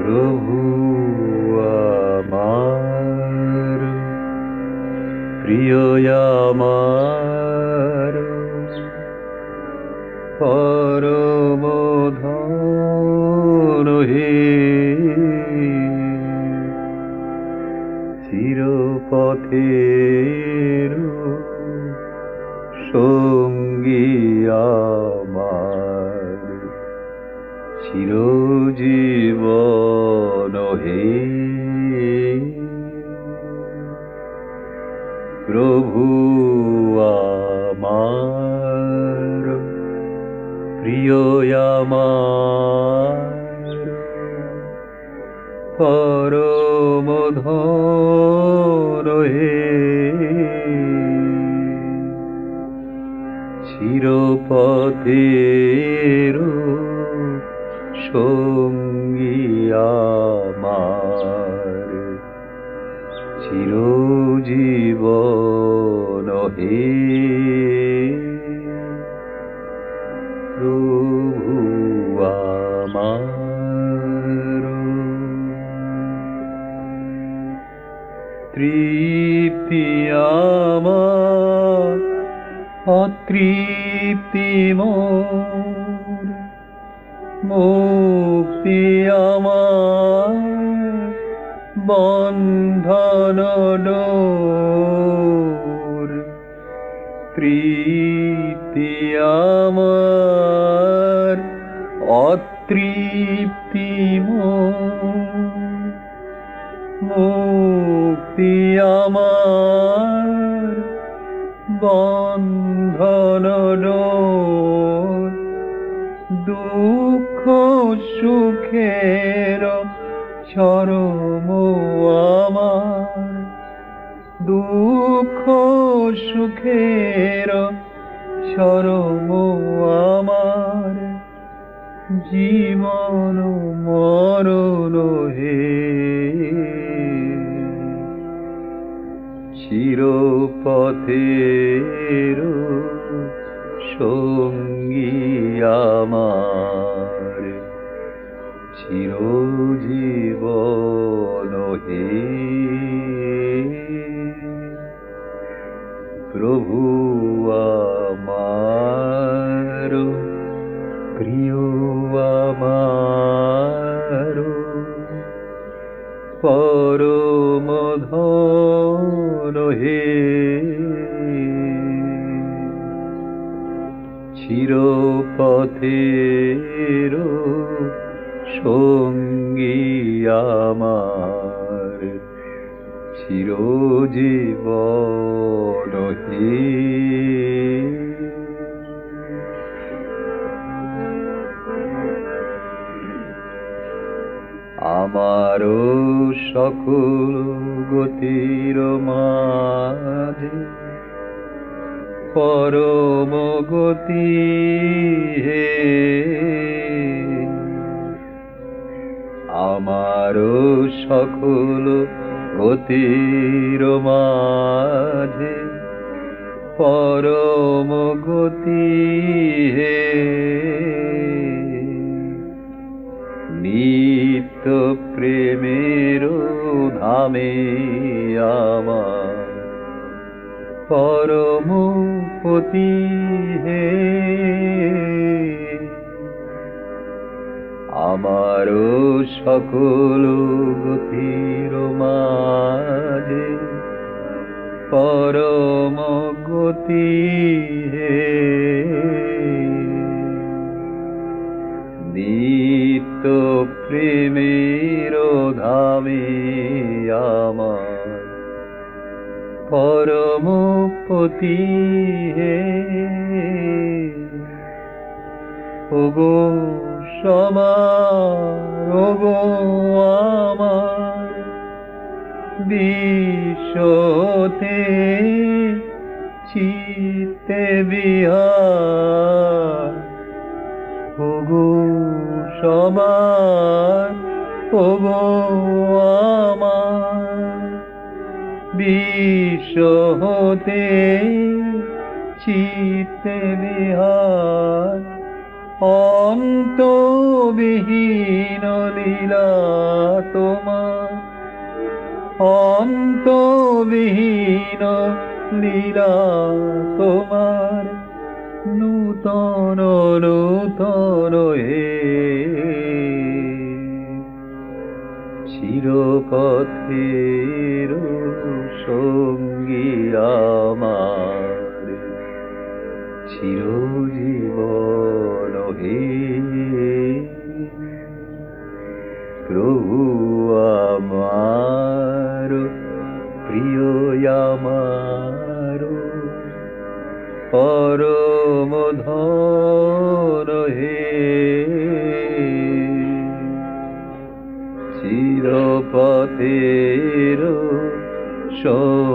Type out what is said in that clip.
প্রভু আমার, প্রিয় আমার, পরম ধন হে, চিরপথের সঙ্গী আমার, চিরজীবন হে। প্রভু আমার, প্রিয় আমার, পরম ধন হে, চিরপথের সঙ্গী আমার, চিরজীবন হে। প্রভু আমার, তৃপ্তি আমার, অতৃপ্তি মোর, মুক্তি আমার, বন্ধন ডোর, তৃপ্তি আমার, অতৃপ্তি মোর, মুক্তি আমার, বন্ধন ডোর, দুঃখ সুখের চরম আমার, দুঃখ সুখের চরম আমার, জীবন মরণ হে, চিরপথের সঙ্গী আমার, চিরজীবন হে। প্রভু আমার, প্রিয় আমার, পরম ধন হে, চিরপথের সঙ্গী আমার, চিরজীবন হে। আমারও সকল গতির মাঝে পরম গতি হে, আমারও সকল গতির মাঝে পরম গতি হে, নিত্য প্রেমের ধামে আমার, পরম পতি হে, আমারও সকল গতির মাঝে পরম গতি হে, নিত্য প্রেমের ধামে আমার, পরম পতি হে। ওগো সবার, ওগো আমার, বিশ্বতে চিত্তে বিহার, ওগো সবার, ওগো আমার, বিশ্ব হতে চিত্তে বিহার, অন্তবিহীন লীলা তোমার, অন্তবিহীন লীলা তোমার, নূতন নূতন হে চিরপথের সঙ্গী আমার, চিরজীবন হে প্রভু আমার, প্রিয় আমার, পরম ধন হে চিরপথের